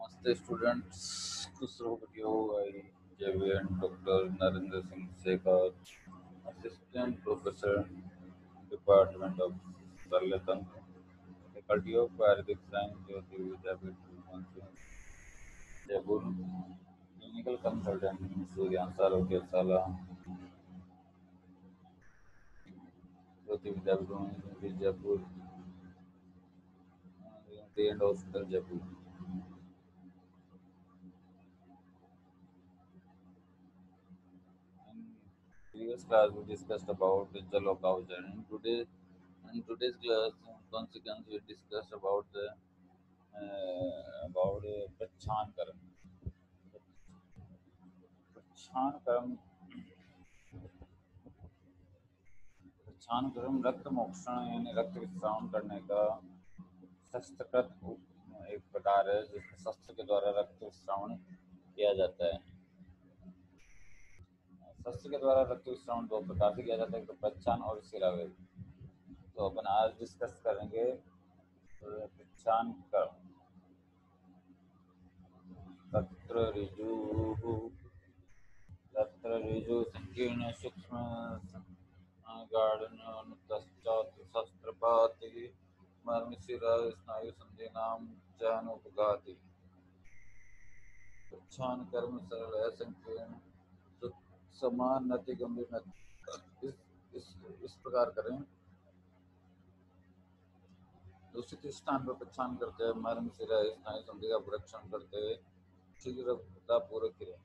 नमस्ते स्टूडेंट्स, खुश रहो बच्चों। आई जेवीएन doctor Narendra Singh Shekhar, assistant professor, department of Shalya Tantra, faculty of ayurvedic science, Jyoti Vidyapeeth, Jaipur. Clinical consultant, Suryansh Arogyashala, Jyoti Vidyapeeth, Jaipur, and hospital Jaipur. Previous class we discussed about the Jalokaus, and in today's class consequence we discussed about Prachan Karam. Prachan Karam, Prachan Karam रक्त मोक्षण यानी रक्त विश्राम करने का शस्त्रकृत एक प्रकार है जिसमें शस्त्र के द्वारा रक्त विश्राम किया जाता है। शस्त्र के द्वारा रक्त विश्राम दो प्रकार से किया जाता है, तो प्रच्छान और शिरावेद। तो अपन आज डिस्कस करेंगे प्रच्छान कर्म। तत्र ऋजु संकीर्ण सूक्ष्म गाढ़ शस्त्रपाति मर्मशिरा स्नायु संधिनां चानुपघाति। प्रच्छान कर्म सरल है, संकीर्ण समान नति गंभीर नति। इस प्रकार करें। दूसरे स्थान पर प्रच्छान करते हैं, मर्म शिरा स्नायु संधि का परीक्षण करते हुए शीघ्रता पूर्वक करें।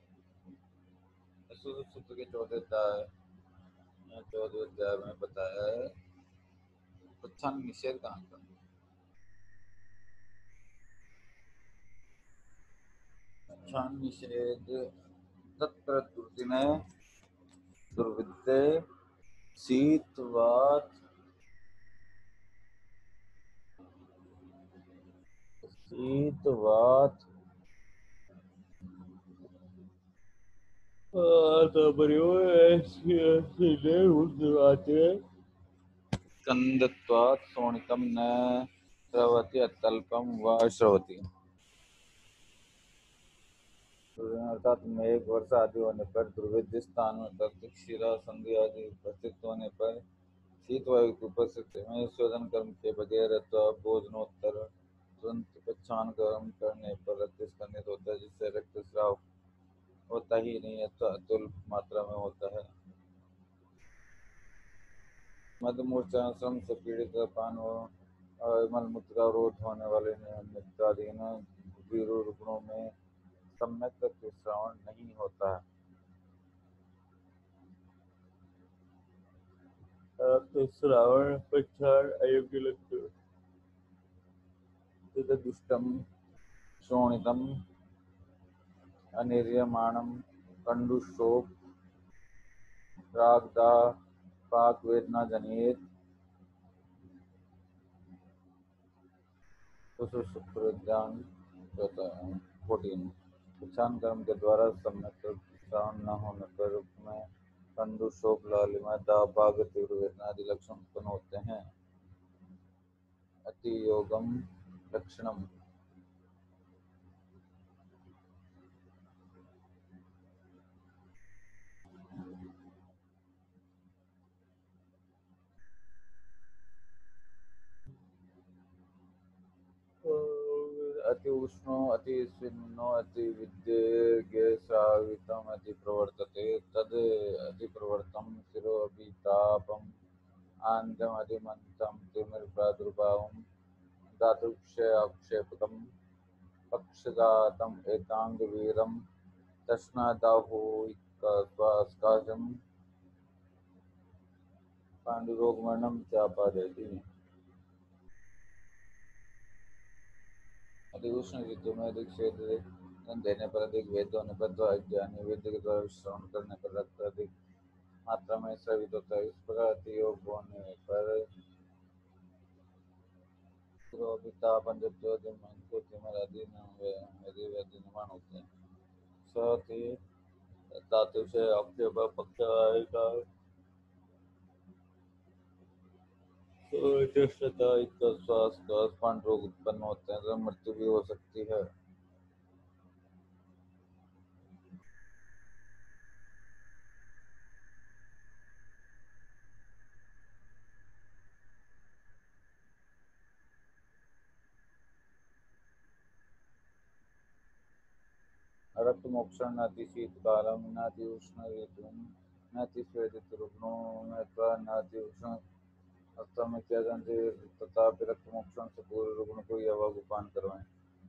सूत्र के 14वें अध्याय में बताया है प्रच्छान निषेध कहाँ का। प्रच्छान निषेध तत्र दुर्दिने दुर्विद्ये शीतवात स्कंदत्वात् शोणितं न स्रवति अत्यल्पं वा श्रवति। अर्थात मेघ वर्षा आदि होने पर दुर्भिक्ष स्थान में तत्व शिरा संधि आदि उपस्थित होने पर शीत वायु की उपस्थिति में शोधन कर्म के बगैर अथवा भोजनोत्तर तुरंत प्रच्छान कर्म करने पर रक्त स्खलित होता है, जिससे रक्त स्राव होता ही नहीं अथवा अत्यल्प मात्रा में होता है। मध्यमूर्छाश्रम से पीड़ित पान और मलमूत्र का रोध होने वाले नियमिताधीन रुग्णों में सम्यक रक्त स्राव नहीं होता है। रक्तस्रावण प्रच्छान अयोग्य लक्षण। दुष्टम शोणितम अनिर्यमाणम कंडुशोक रागदा पाक वेदना जनित सुसुप्तज्ञान 14। प्रच्छान कर्म के द्वारा सम्यक रक्तस्राव न होने पर में कंडु शोक लालिमा दाह पाक तीव्र वेदना आदि लक्षण उत्पन्न होते हैं। अतियोगम लक्षणम। अति उष्णो अति स्विन्नो अति विद्युगे श्रावितम अति प्रवर्तते तद अति प्रवर्तम शिरो अभितापम आंद्रम अधिमंतम तिमिर प्रादुर्भावम धातुक्षय अक्षेपकम पक्षघातम एकांग वीरम तस्नादाहुकाशम पांडुरोग मरणम चापादेति। अधिक उष्ण ऋतु में अधिक शीत देने पर अधिक वेद होने पर तो अज्ञानी वेद के द्वारा श्रवण करने पर रक्त अधिक मात्रा में स्रावित होता है। इस प्रकार अतियोग होने पर तिमिर आदि निर्माण होते हैं। साथ ही धातु से अक्षेप पक्ष श्वास पांड रोग उत्पन्न होते हैं तो मृत्यु भी हो सकती है। रक्तमोक्षण नातिशीतकालं नाति उष्ण ऋतुं नाति स्वेदितरुग्णो नत्वा नाति उष्ण अस्तम इत्यादि तथापि रक्तमोक्षण से पूर्व रुग्ण को यह उपान करवाएं।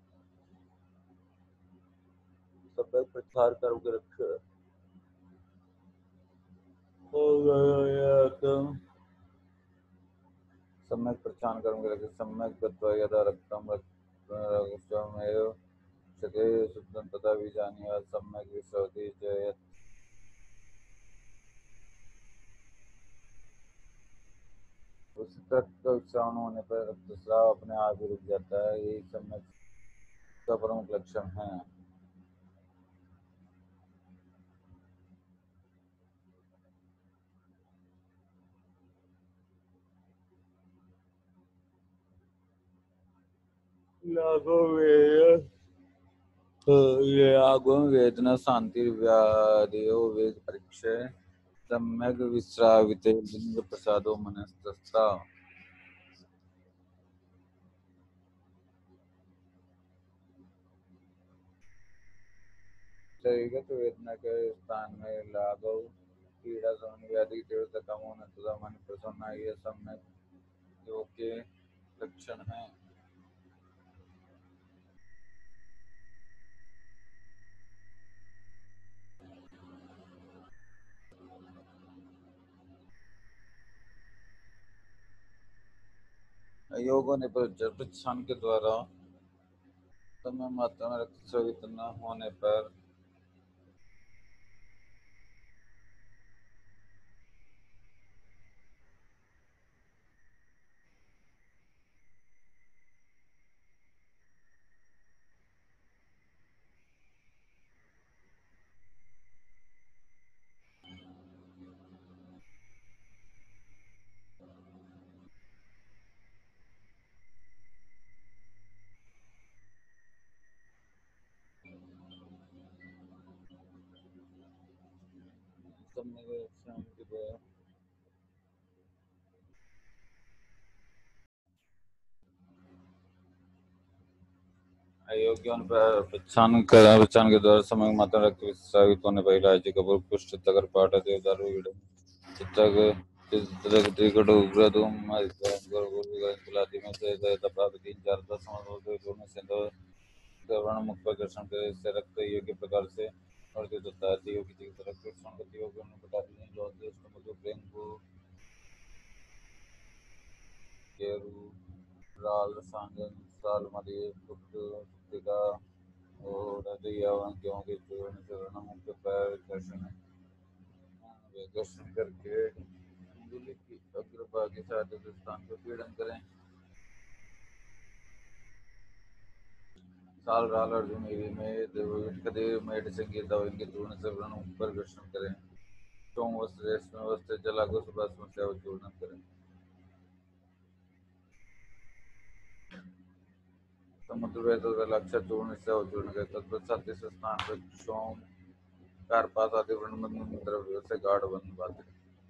सम्यक प्रचार कर्म रक्षा सम्यक प्रचार कर्म रक्षा सम्यक गत्वा यदा रक्तम रक्तमेव शते शुद्धं तथा विजानीयात् सम्यक विश्रवति च उस रक्त का श्रावण होने पर रक्तस्राव अपने आप ही रुक जाता है। यही सम्यक का प्रमुख लक्षण है। लागो वेदना शांति व्याधियो वेग परीक्षे सम्यक विश्राविते लिंग प्रसादो मनस्तस्ता। शरीरगत वेदना के स्थान में लाघव पीड़ा शमन व्याधि की तीव्रता कम होना तथा मन प्रसन्न ये सम्यक योग के लक्षण हैं। योग होने पर जलप्रक्षालन के द्वारा समय मात्रा में रक्त स्रावित न होने पर सम्यक के द्वारा अयोग्य पर पहचान के द्वारा समय मात्रा रक्त स्रावित होने पर इलायची कपूर पुष्ट तगर पाटा देवदारू चित्तक चित्रकट उग्रधूम गुलाती में से प्राप्त 3-4 10 श्रवण मुख पर दर्शन करे इससे रक्त योग्य प्रकार से वर्धित होता है। देव की रक्त संगति योग बता दी जो मधु प्रेम को केरू राल सांगन साल मदे पुत्रिका और क्योंकि चरण मुक्त पैर दर्शन करके अंगुली की अग्रभाग के साथ स्थान पर पीड़न करें। साल राल अर्जुन में मेड संगीत के चूर्ण से व्रण ऊपर दर्शन करें। सोम वस्त्र वस्त्र जला को सुबह से चूर्ण करें। समुद्र वेद लक्ष्य चूर्ण से चूर्ण करें। तत्पश्चात इस स्थान पर सोम कारपात आदि वर्ण द्रव्यों से गाढ़ बंद बातें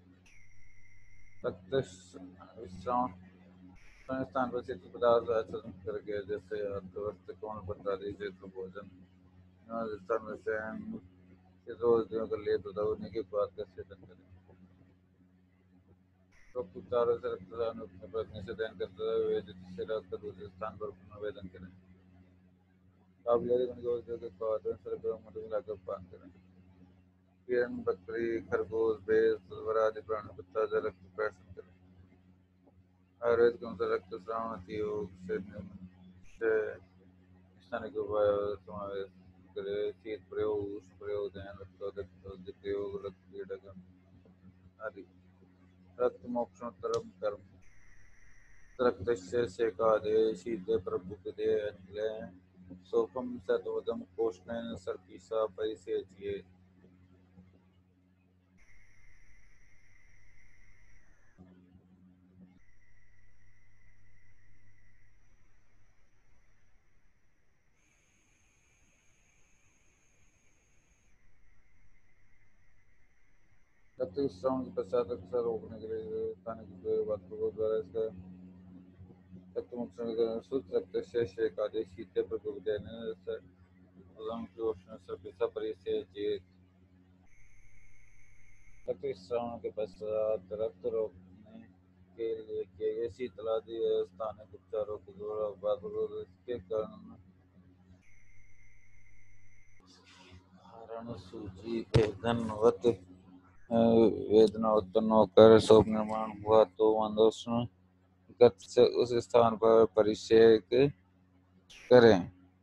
रक्त विश्राम स्थान पर चित्र पदार्थ आचरण करके जैसे अर्थवस्त्र कौन पत्रादि क्षेत्र भोजन स्थान से रोज कर लिए तथा उन्हीं के बाद का सेवन करें। तो चारों से रक्तदान अपने पत्नी से दान करते हुए जिससे रक्त दूसरे स्थान पर पुनर्वेदन करें। काबिलियत के स्वादन से मधु मिलाकर पान करें। किरण बकरी खरगोश भैंस तलवार आदि प्राणी कुत्ता जल रक्त प्रशन करें। आयुर्वेद के अनुसार रक्त श्रावण योग से स्थान के उपाय समावेश करे। शीत प्रयोग उष्ण प्रयोग ध्यान रक्तोदक प्रयोग रक्त पीड़क आदि रक्त मोक्षोत्तरम कर्म रक्तस्य सेकादे शीते प्रभुपदे अंजले सोफम सतोदम कोष्णेन सर्पीसा परिसेच्ये। रक्त श्रवण के पश्चात रक्त रोकने के लिए खाने की बातों द्वारा इसका रक्त मोक्षण शुद्ध रक्त से एकादश शीते प्रभुपदे Susan Krishna Sarpisa परिचय लकड़ी श्रवण के पश्चात रक्त रोकने के लिए किए गए शीतलादि स्थानिक उपचारों के द्वारा बाद इसके कारण सूची वेदनवत वेदना उत्पन्न होकर शोक निर्माण हुआ तो मंदोष्ण गत से उस स्थान पर परिषेक करें।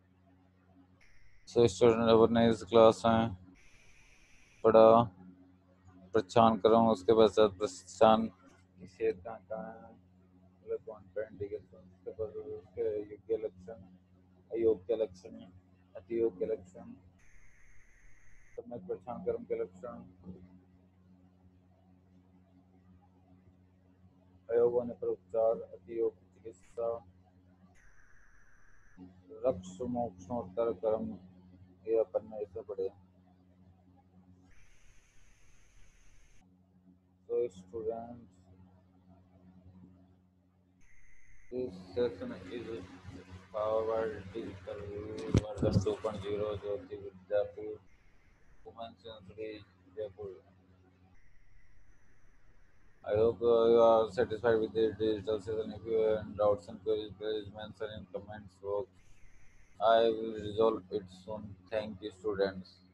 सो स्टूडेंट अपने इस क्लास में पढ़ा प्रच्छान करूँ उसके पश्चात प्रच्छान निषेध कहाँ है मतलब कॉन्ट्राइंडिकेशन उसके बाद उसके योग्य लक्षण अयोग्य लक्षण अतियोग्य लक्षण सबने प्रच्छान कर्म के लक्षण अयोग होने पर उपचार अतियोग चिकित्सा रक्ष मोक्षोत्तर कर्म ये अपन ऐसे पढ़े। तो student this session is powered digital version 2.0 Jyoti Vidyapur Women's University Jaipur. I hope you are satisfied with the digital session. If you have any doubts and queries, please mention in comments box. I will resolve it soon. Thank you, students.